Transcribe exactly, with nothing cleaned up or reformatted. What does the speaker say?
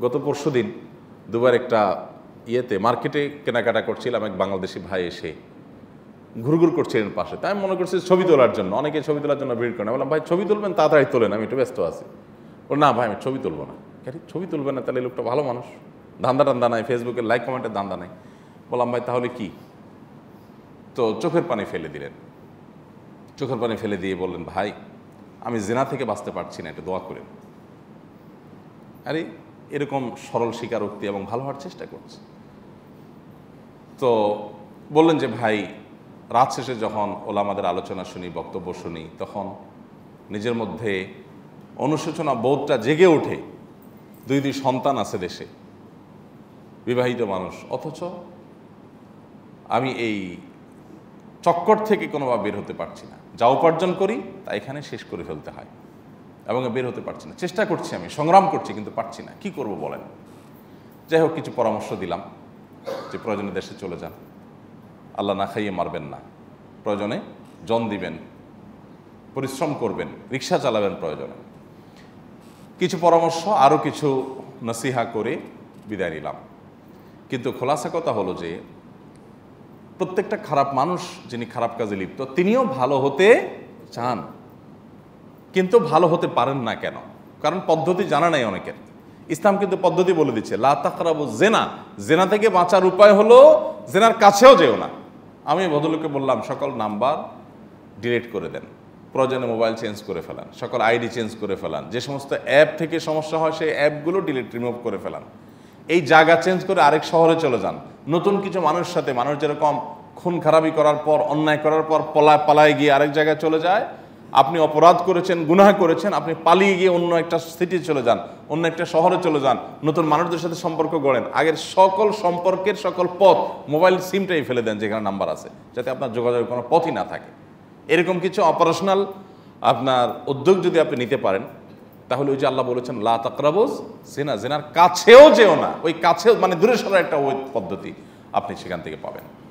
গত পরশু দিন দুবার একটা ইয়েতে মার্কেটে কেনাকাটা করছিলাম, এক বাংলাদেশি ভাই এসে ঘুরঘুর করছিলেন পাশে। তাই আমি মনে করছি ছবি তোলার জন্য, অনেকে ছবি তোলার জন্য ভিড় করেন। বললাম ভাই ছবি তুলবেন, তাড়াতাড়ি তোলেন, আমি একটু ব্যস্ত আছি। বল না ভাই আমি ছবি তুলবো না। আরে ছবি তুলবেন না? তাহলে লোকটা ভালো মানুষ, ধান্দা টান্দা নাই, ফেসবুকে লাইক কমেন্টের ধান্দা নাই। বললাম ভাই তাহলে কি? তো চোখের পানি ফেলে দিলেন। চোখের পানি ফেলে দিয়ে বললেন ভাই আমি জিনা থেকে বাঁচতে পারছি না, একটু দোয়া করেন। আরে এরকম সরল স্বীকারোক্তি এবং ভালো হওয়ার চেষ্টা করছে। তো বললেন যে ভাই রাত শেষে যখন ওলামাদের আলোচনা শুনি, বক্তব্য শুনি, তখন নিজের মধ্যে অনুশোচনা বোধটা জেগে ওঠে। দুই দুই সন্তান আছে দেশে, বিবাহিত মানুষ, অথচ আমি এই চক্কর থেকে কোনোভাবে বের হতে পারছি না। যা উপার্জন করি তা এখানে শেষ করে ফেলতে হয় এবং বের হতে পারছি না। চেষ্টা করছি, আমি সংগ্রাম করছি, কিন্তু পারছি না। কি করব বলেন? যাই হোক কিছু পরামর্শ দিলাম যে প্রয়োজনে দেশে চলে যান, আল্লাহ না খাইয়ে মারবেন না, প্রয়োজনে জন দিবেন, পরিশ্রম করবেন, রিক্সা চালাবেন প্রয়োজনে। কিছু পরামর্শ, আরও কিছু নসিহা করে বিদায় নিলাম। কিন্তু খোলাসা কথা হলো যে প্রত্যেকটা খারাপ মানুষ যিনি খারাপ কাজে লিপ্ত তিনিও ভালো হতে চান, কিন্তু ভালো হতে পারেন না কেন? কারণ পদ্ধতি জানা নাই অনেকের। ইসলাম কিন্তু পদ্ধতি বলে দিচ্ছে, লা তাকরাবু জেনা, জেনা থেকে বাঁচার উপায় হলো জেনার কাছেও যেও না। আমি ভদ্রলোককে বললাম সকল নাম্বার ডিলিট করে দেন, প্রয়োজনে মোবাইল চেঞ্জ করে ফেলান, সকল আইডি চেঞ্জ করে ফেলান, যে সমস্ত অ্যাপ থেকে সমস্যা হয় সেই অ্যাপগুলো ডিলিট রিমুভ করে ফেলান, এই জায়গা চেঞ্জ করে আরেক শহরে চলে যান। নতুন কিছু মানুষের সাথে, মানুষ যেরকম খুন খারাপি করার পর, অন্যায় করার পর পলায় পালায় গিয়ে আরেক জায়গায় চলে যায়, আপনি অপরাধ করেছেন, গুনাহ করেছেন, আপনি পালিয়ে গিয়ে অন্য একটা সিটি চলে যান, অন্য একটা শহরে চলে যান, নতুন মানুষদের সাথে সম্পর্ক গড়েন। আগের সকল সম্পর্কের সকল পথ মোবাইল সিমটাই ফেলে দেন যেখানে নাম্বার আছে, যাতে আপনার যোগাযোগের কোনো পথই না থাকে। এরকম কিছু অপারেশনাল আপনার উদ্যোগ যদি আপনি নিতে পারেন, তাহলে ওই যে আল্লাহ বলেছেন লা তাকরাবুজ জিনা, জিনার কাছেও যেও না, ওই কাছেও মানে দূরে সরার একটা ওই পদ্ধতি আপনি সেখান থেকে পাবেন।